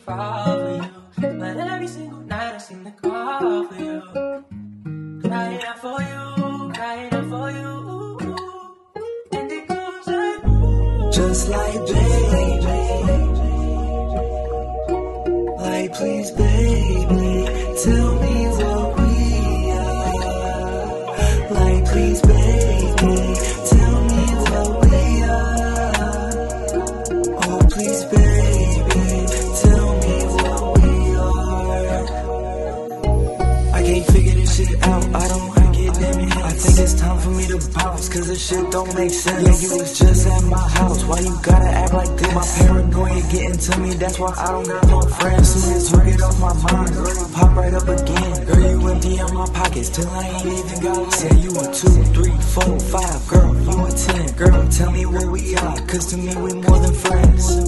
fall for you. But every single night I seem to call for you. Crying out for you, crying out for you. And it goes like, just like baby, like please baby, tell me what we are. Like please baby, tell me what we are. Oh please baby, tell me what we are. I can't figure this shit out, I don't wanna get damn it. I think it's time for me to bounce, cause this shit don't make sense. Yeah, you was just at my house, why you gotta act like this? My paranoia getting to me, that's why I don't got no friends. Soon as you get off my mind, girl, you pop right up again. Girl, you empty in my pockets till I ain't even got. Say you a 2, 3, 4, 5, girl, you a 10. Girl, tell me where we are, cause to me we more than friends.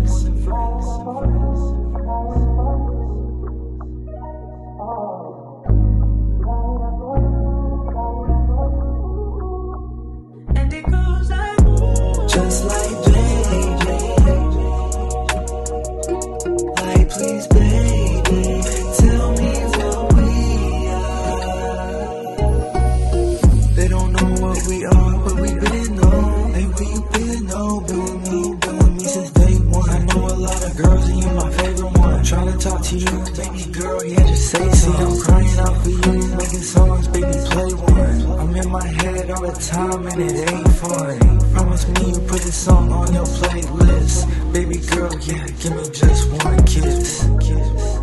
and it goes like, Just like baby, like please baby, tell me what we are. They don't know what we are, but we been on. Hey, where you been? Oh, been with me since day one. I know a lot of girls and you my favorite one. Trying to talk to you, baby girl, yeah, just say something. I'm crying out for you, making songs, baby, play one. I'm in my head all the time and it ain't fun. Promise me you put this song on your playlist. Baby girl, yeah, give me just one kiss.